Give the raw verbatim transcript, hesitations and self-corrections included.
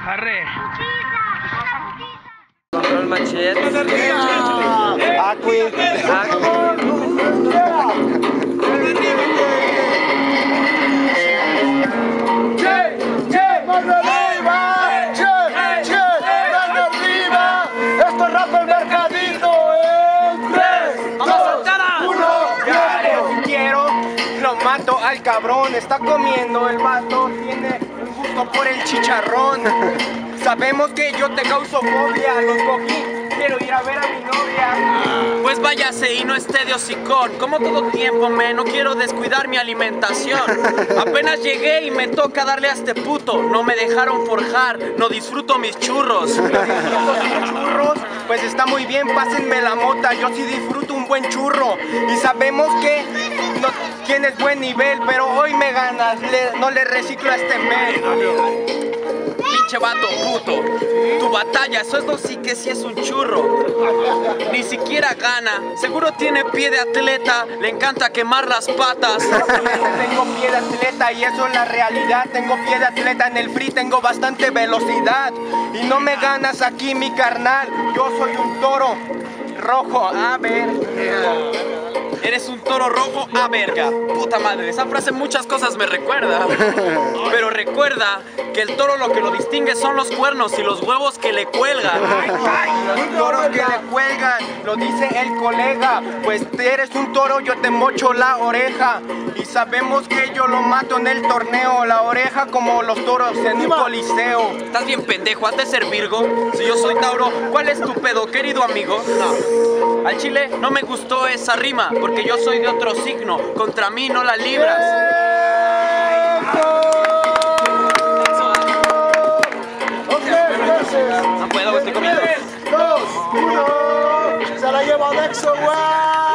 Arre. Control machete. Acqui. Esto es Rap El Mercadito en tres, dos, uno. Ya, quiero, lo mato al cabrón. Está comiendo el vato, tiene un gusto por el chicharrón. Sabemos que yo te causo fobia, los cogí, quiero ir a ver a mi novia. Pues váyase y no esté de hocicón. Como todo tiempo, me no quiero descuidar mi alimentación. Apenas llegué y me toca darle a este puto. No me dejaron forjar, no disfruto mis churros. Churros, pues está muy bien, pásenme la mota, yo sí disfruto un buen churro. Y sabemos que no tienes buen nivel, pero hoy me ganas, le, no le reciclo a este men. Pinche vato puto, tu batalla, eso es lo sí que sí es un churro. Ni siquiera gana, seguro tiene pie de atleta, le encanta quemar las patas. Tengo pie de atleta y eso es la realidad. Tengo pie de atleta en el free, tengo bastante velocidad. Y no me ganas aquí, mi carnal, yo soy un toro rojo, a ver. Eres un toro rojo a verga. Puta madre, esa frase muchas cosas me recuerda. Pero recuerda que el toro lo que lo distingue son los cuernos y los huevos que le cuelgan. Los toros que le cuelgan, lo dice el colega. Pues eres un toro, yo te mocho la oreja. Y sabemos que yo lo mato en el torneo. La oreja como los toros en un coliseo. Estás bien pendejo, has de ser Virgo. Si yo soy Tauro, ¿cuál es tu pedo, querido amigo? No. Al chile no me gustó esa rima, porque yo soy de otro signo. Contra mí no la libras. Ok, no puedo, estoy comiendo. tres, dos, uno. Se la lleva Dexo,